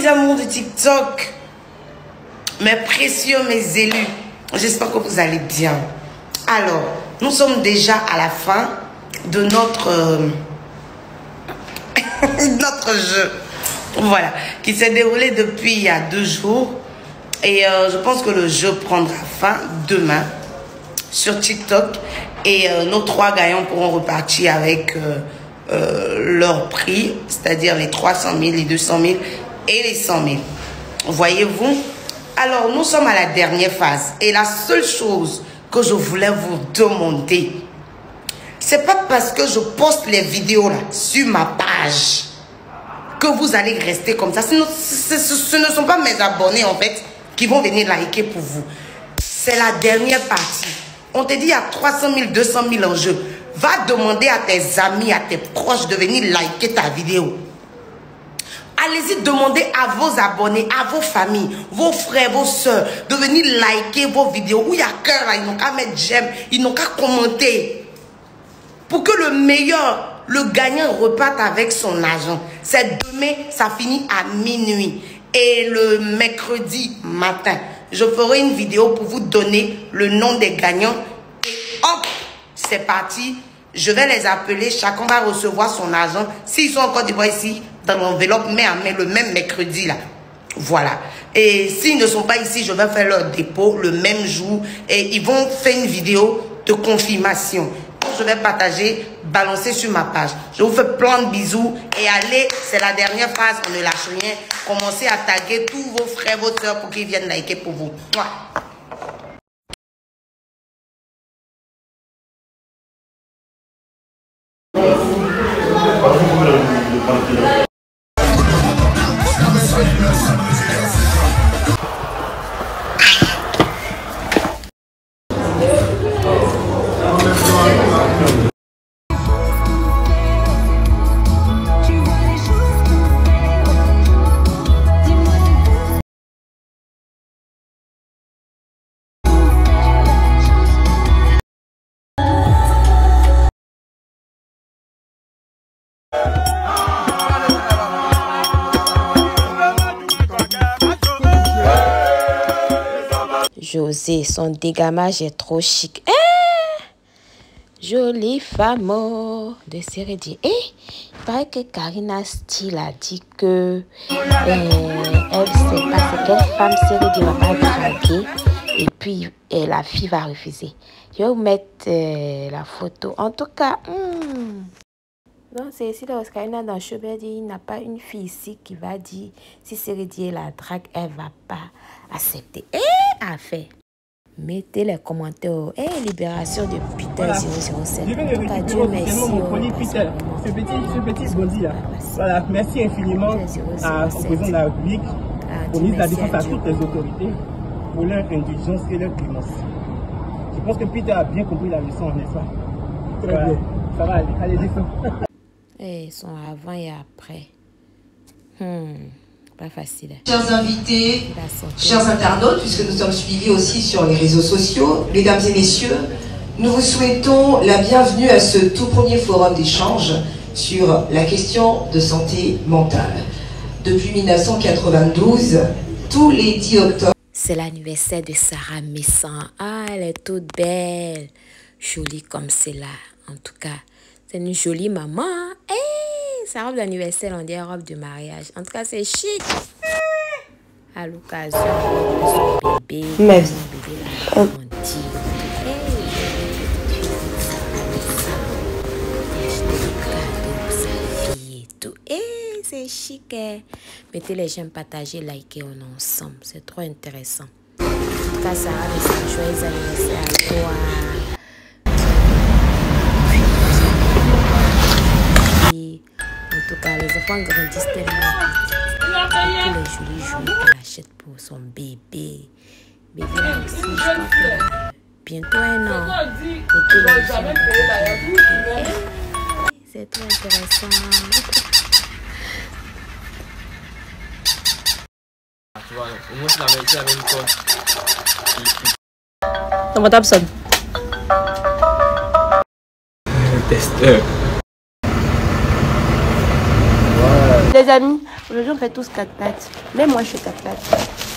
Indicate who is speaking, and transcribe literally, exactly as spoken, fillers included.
Speaker 1: Mes amours de TikTok, mes précieux, mes élus, j'espère que vous allez bien. Alors, nous sommes déjà à la fin de notre, euh, notre jeu. Voilà, qui s'est déroulé depuis il y a deux jours. Et euh, je pense que le jeu prendra fin demain sur TikTok. Et euh, nos trois gagnants pourront repartir avec euh, euh, leur prix, c'est-à-dire les trois cent mille, les deux cent mille et les cent mille. Voyez-vous? Alors, nous sommes à la dernière phase. Et la seule chose que je voulais vous demander, c'est pas parce que je poste les vidéos là sur ma page que vous allez rester comme ça. Ce ne, ce, ce, ce ne sont pas mes abonnés en fait qui vont venir liker pour vous. C'est la dernière partie. On te dit il y a trois cent mille, deux cent mille en jeu. Va demander à tes amis, à tes proches de venir liker ta vidéo. Allez-y demander à vos abonnés, à vos familles, vos frères, vos soeurs, de venir liker vos vidéos. Où il y a cœur là, ils n'ont qu'à mettre j'aime, ils n'ont qu'à commenter. Pour que le meilleur, le gagnant reparte avec son argent. C'est demain, ça finit à minuit. Et le mercredi matin, je ferai une vidéo pour vous donner le nom des gagnants. Et hop, c'est parti. Je vais les appeler. Chacun va recevoir son argent. S'ils sont encore des fois ici, dans l'enveloppe, mais à le même mercredi là. Voilà. Et s'ils ne sont pas ici, je vais faire leur dépôt le même jour. Et ils vont faire une vidéo de confirmation. Je vais partager, balancer sur ma page. Je vous fais plein de bisous. Et allez, c'est la dernière phase, on ne lâche rien. Commencez à taguer tous vos frères, vos soeurs pour qu'ils viennent liker pour vous. Mouah.
Speaker 2: José, son dégamage est trop chic. Eh! Jolie femme de Sérédi. Eh, il paraît que Karina Steele a dit que eh, elle sait pas c'est quelle femme Sérédi va pas draguer et puis eh, la fille va refuser. Je vais vous mettre eh, la photo. En tout cas, hmm. Donc c'est ici là, Karina dans Chobé dit il n'y a pas une fille ici qui va dire si Sérédi la drague, elle va pas accepter. Eh, à fait. Mettez les commentaires. Eh, hey, libération de Peter voilà. zéro zéro sept.
Speaker 3: Je viens de récupérer Dieu merci. Oh, Peter. Ce petit, ce petit bandit là. Voilà, merci infiniment à, au président de la République, au ministre de la Défense, à toutes les autorités pour leur indulgence et leur clémence. Je pense que Peter a bien compris la leçon, n'est-ce pas? Très voilà. Bien. Ça va aller. Allez, descends.
Speaker 2: Eh, ils sont avant et après. Hmm. Pas facile.
Speaker 4: Chers invités, chers internautes, puisque nous sommes suivis aussi sur les réseaux sociaux, mesdames et messieurs, nous vous souhaitons la bienvenue à ce tout premier forum d'échange sur la question de santé mentale. Depuis mille neuf cent quatre-vingt-douze, tous les dix octobre...
Speaker 2: C'est l'anniversaire de Sarah Messan. Ah, elle est toute belle. Jolie comme c'est là. En tout cas, c'est une jolie maman. Hey! Sa robe d'anniversaire, on dit robe de mariage. En tout cas, c'est chic. À l'occasion de son bébé.
Speaker 1: Mais...
Speaker 2: Son bébé là, on dit. Hey, c'est chic. Eh. Mettez les j'aime, partagez, likez, on est ensemble. C'est trop intéressant. En tout cas, Sarah, c'est joyeux anniversaire à toi. En tout cas, les enfants grandissent tellement vite. Tous les jolis jouets qu'elle achète pour son bébé. Bébé là aussi, je crois que bientôt un an. Et tous les gens, c'est très intéressant.
Speaker 5: Tu vois, au moins, la vérité avec une corde.
Speaker 6: Dans mon table sonne.
Speaker 5: Testeur.
Speaker 6: Les amis,
Speaker 2: Aujourd'hui, on fait tous quatre pattes. Même moi, je fais quatre pattes.